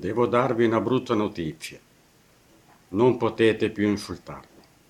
Devo darvi una brutta notizia. Non potete più insultarmi.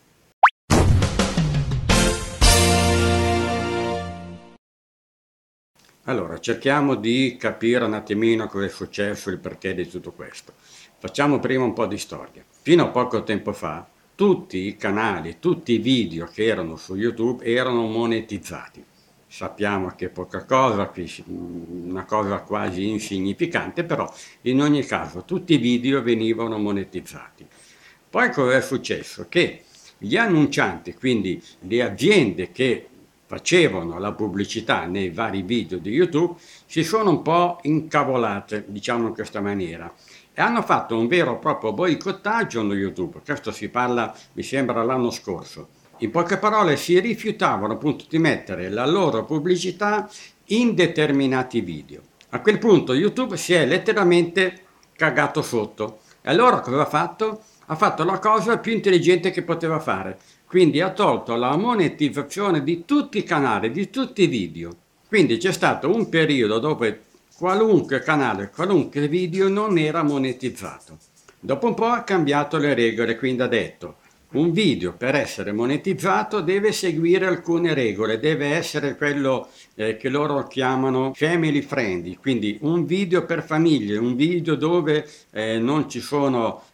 Allora, cerchiamo di capire un attimino cosa è successo, il perché di tutto questo. Facciamo prima un po' di storia. Fino a poco tempo fa, tutti i canali, tutti i video che erano su YouTube erano monetizzati. Sappiamo che è poca cosa, una cosa quasi insignificante, però in ogni caso tutti i video venivano monetizzati. Poi cosa è successo? Che gli annuncianti, quindi le aziende che facevano la pubblicità nei vari video di YouTube, si sono un po' incavolate, diciamo in questa maniera, e hanno fatto un vero e proprio boicottaggio a YouTube. Questo si parla, mi sembra, l'anno scorso. In poche parole, si rifiutavano appunto di mettere la loro pubblicità in determinati video. A quel punto YouTube si è letteralmente cagato sotto. E allora cosa ha fatto? Ha fatto la cosa più intelligente che poteva fare. Quindi ha tolto la monetizzazione di tutti i canali, di tutti i video. Quindi c'è stato un periodo dove qualunque canale, qualunque video non era monetizzato. Dopo un po' ha cambiato le regole, quindi ha detto: un video per essere monetizzato deve seguire alcune regole, deve essere quello che loro chiamano family friendly, quindi un video per famiglie, un video dove non ci sono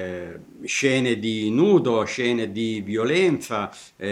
scene di nudo, scene di violenza,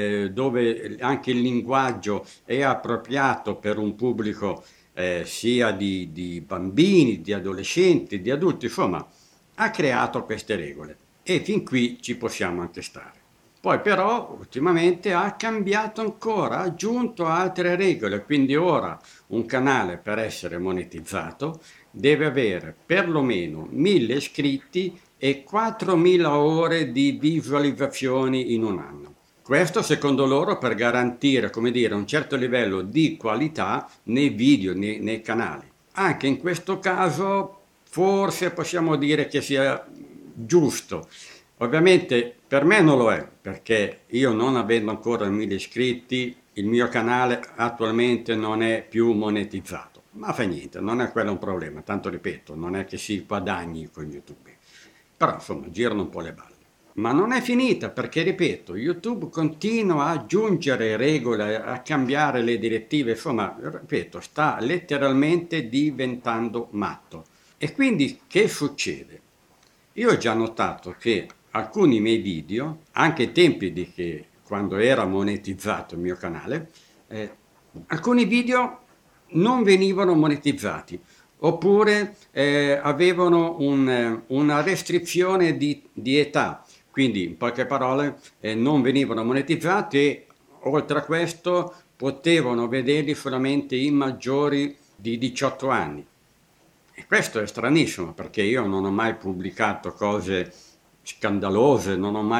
dove anche il linguaggio è appropriato per un pubblico sia di bambini, di adolescenti, di adulti, insomma ha creato queste regole e fin qui ci possiamo anche stare. Poi però ultimamente ha cambiato ancora, ha aggiunto altre regole, quindi ora un canale per essere monetizzato deve avere perlomeno 1000 iscritti e 4000 ore di visualizzazioni in un anno. Questo secondo loro per garantire, come dire, un certo livello di qualità nei video, nei canali. Anche in questo caso forse possiamo dire che sia giusto. Ovviamente per me non lo è, perché io non avendo ancora 1000 iscritti, il mio canale attualmente non è più monetizzato. Ma fa niente, non è quello un problema, tanto ripeto, non è che si guadagni con YouTube. Però insomma girano un po' le balle. Ma non è finita perché, ripeto, YouTube continua a aggiungere regole, a cambiare le direttive, insomma, ripeto, sta letteralmente diventando matto. E quindi che succede? Io ho già notato che alcuni miei video, anche ai tempi di che quando era monetizzato il mio canale, alcuni video non venivano monetizzati oppure avevano una restrizione di età, quindi in poche parole non venivano monetizzati e oltre a questo potevano vederli solamente i maggiori di 18 anni. E questo è stranissimo perché io non ho mai pubblicato cose scandalose,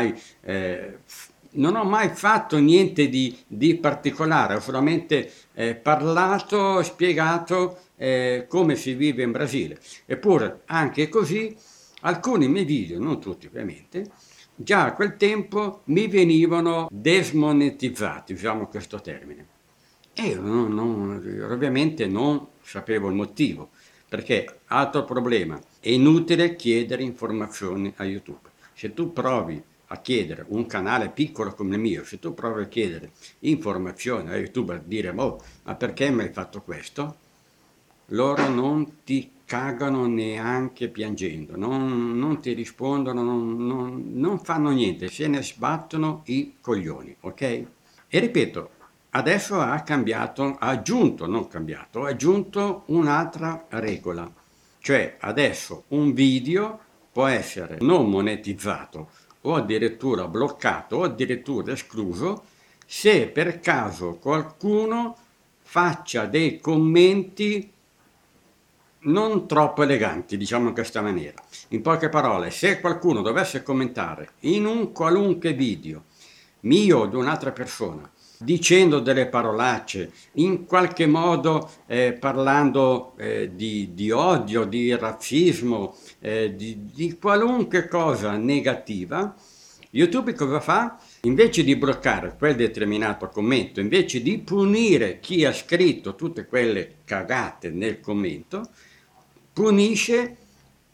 non ho mai fatto niente di particolare, ho solamente parlato, spiegato come si vive in Brasile. Eppure anche così alcuni miei video, non tutti ovviamente, già a quel tempo mi venivano desmonetizzati, usiamo questo termine. E io ovviamente non sapevo il motivo, perché altro problema, è inutile chiedere informazioni a YouTube. Se tu provi a chiedere un canale piccolo come il mio, se tu provi a chiedere informazioni a YouTube, a dire ma perché mi hai fatto questo? Loro non ti cagano neanche piangendo, non ti rispondono, non fanno niente, se ne sbattono i coglioni, ok? E ripeto, adesso ha cambiato, ha aggiunto, non cambiato, ha aggiunto un'altra regola, cioè adesso un video può essere non monetizzato o addirittura bloccato o addirittura escluso se per caso qualcuno faccia dei commenti non troppo eleganti, diciamo in questa maniera. In poche parole, se qualcuno dovesse commentare in un qualunque video mio o di un'altra persona dicendo delle parolacce, in qualche modo parlando di odio, di razzismo, di qualunque cosa negativa, YouTube cosa fa? Invece di bloccare quel determinato commento, invece di punire chi ha scritto tutte quelle cagate nel commento, punisce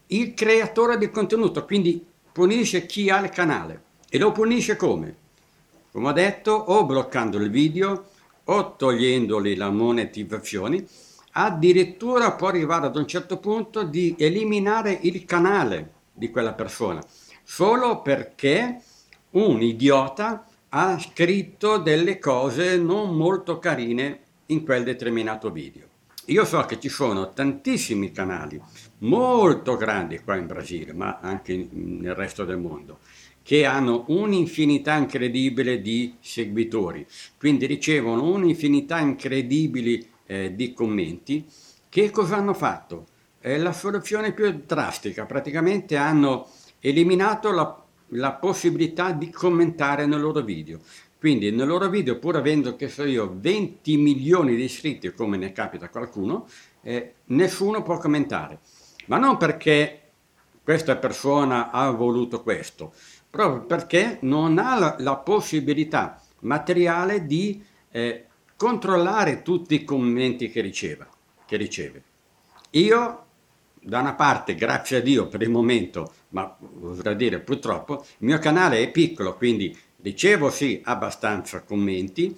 il creatore di contenuto, quindi punisce chi ha il canale. E lo punisce come? Come ho detto, o bloccando il video o togliendogli la monetizzazione, addirittura può arrivare ad un certo punto di eliminare il canale di quella persona, solo perché un idiota ha scritto delle cose non molto carine in quel determinato video. Io so che ci sono tantissimi canali molto grandi qua in Brasile, ma anche nel resto del mondo, che hanno un'infinità incredibile di seguitori, quindi ricevono un'infinità incredibile di commenti. Che cosa hanno fatto? La soluzione più drastica, praticamente hanno eliminato la possibilità di commentare nel loro video. Quindi nel loro video, pur avendo, che so io, 20 milioni di iscritti, come ne capita a qualcuno, nessuno può commentare. Ma non perché questa persona ha voluto questo, proprio perché non ha la possibilità materiale di controllare tutti i commenti che riceve. Io, da una parte, grazie a Dio per il momento, ma vorrei dire purtroppo, il mio canale è piccolo, quindi ricevo sì abbastanza commenti,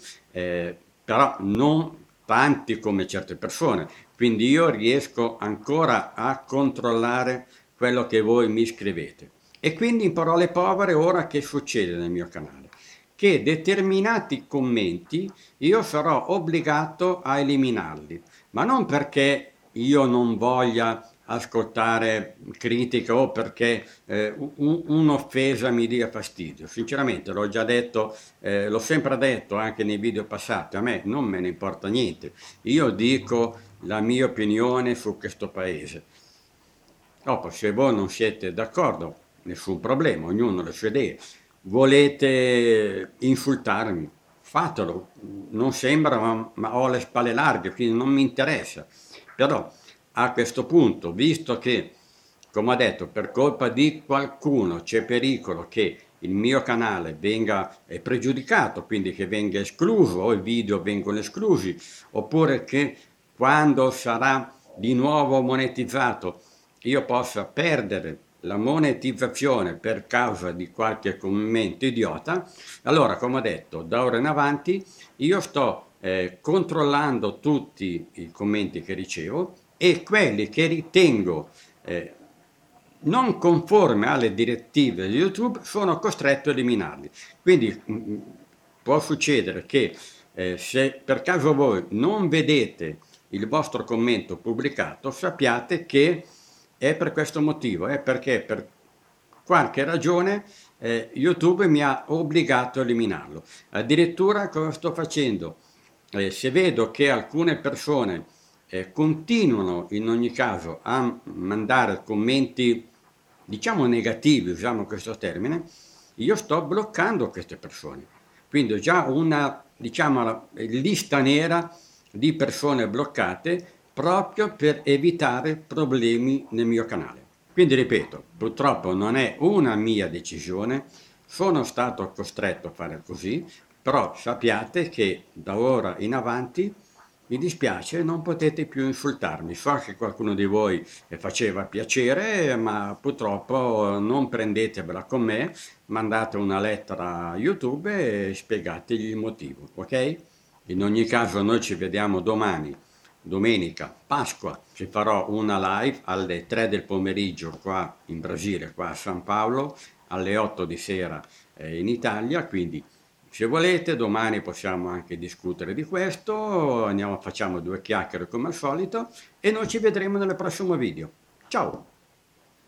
però non tanti come certe persone, quindi io riesco ancora a controllare quello che voi mi scrivete. E quindi in parole povere ora che succede nel mio canale? Che determinati commenti io sarò obbligato a eliminarli, ma non perché io non voglia ascoltare critica o perché un'offesa mi dia fastidio. Sinceramente l'ho già detto, l'ho sempre detto anche nei video passati, a me non me ne importa niente. Io dico la mia opinione su questo paese. Dopo, se voi non siete d'accordo, nessun problema, ognuno ha le sue idee. Volete insultarmi? Fatelo, non sembra, ma ho le spalle larghe, quindi non mi interessa. Però a questo punto, visto che, come ho detto, per colpa di qualcuno c'è pericolo che il mio canale venga pregiudicato, quindi che venga escluso o i video vengono esclusi, oppure che quando sarà di nuovo monetizzato io possa perdere la monetizzazione per causa di qualche commento idiota, allora, come ho detto, da ora in avanti io sto controllando tutti i commenti che ricevo e quelli che ritengo non conforme alle direttive di YouTube sono costretto a eliminarli. Quindi può succedere che se per caso voi non vedete il vostro commento pubblicato, sappiate che è per questo motivo, è perché per qualche ragione YouTube mi ha obbligato a eliminarlo. Addirittura cosa sto facendo? Se vedo che alcune persone continuano in ogni caso a mandare commenti, diciamo negativi, usiamo questo termine, io sto bloccando queste persone. Quindi ho già una, diciamo, lista nera di persone bloccate proprio per evitare problemi nel mio canale. Quindi ripeto, purtroppo non è una mia decisione, sono stato costretto a fare così, però sappiate che da ora in avanti mi dispiace, non potete più insultarmi. So che qualcuno di voi faceva piacere, ma purtroppo non prendetevela con me, mandate una lettera a YouTube e spiegategli il motivo, ok? In ogni caso noi ci vediamo domani, domenica, Pasqua, ci farò una live alle 3 del pomeriggio qua in Brasile, qua a San Paolo, alle 8 di sera in Italia, quindi se volete domani possiamo anche discutere di questo, facciamo due chiacchiere come al solito e noi ci vedremo nel prossimo video. Ciao!